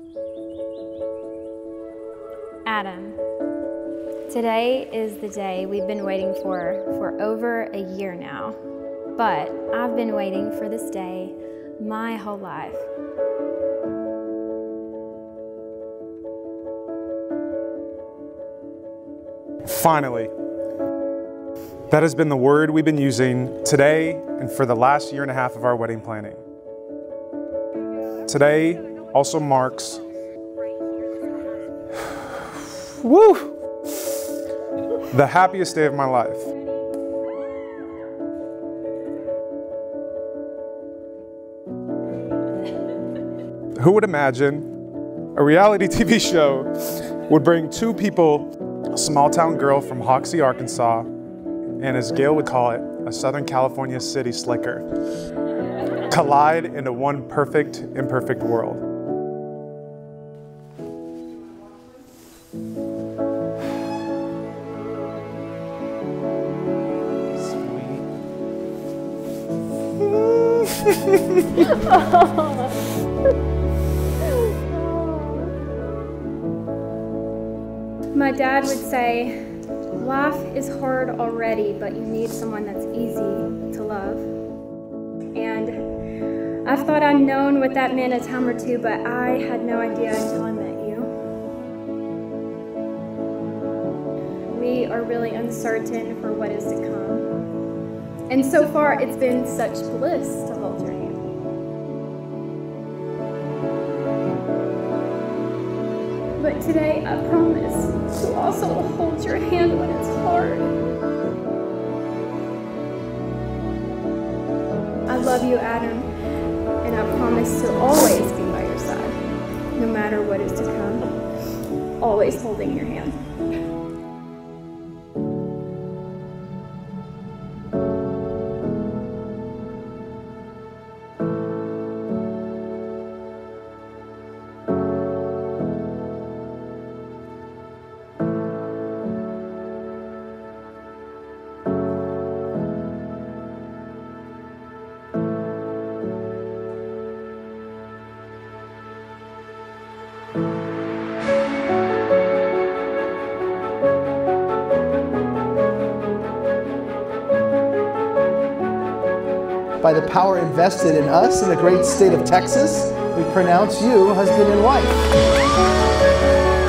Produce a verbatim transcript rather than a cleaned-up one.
Adam, today is the day we've been waiting for for over a year now, but I've been waiting for this day my whole life. Finally. That has been the word we've been using today and for the last year and a half of our wedding planning. Today also marks, woo, the happiest day of my life. Who would imagine a reality T V show would bring two people, a small town girl from Hoxie, Arkansas, and as Gail would call it, a Southern California city slicker, collide into one perfect, imperfect world. My dad would say, life is hard already, but you need someone that's easy to love. And I've thought I'd known what that meant a time or two, but I had no idea until I met you. We are really uncertain for what is to come. And so far, it's been such bliss to hold your hand. But today, I promise to also hold your hand when it's hard. I love you, Adam, and I promise to always be by your side, no matter what is to come, always holding your hand. By the power invested in us in the great state of Texas, we pronounce you husband and wife.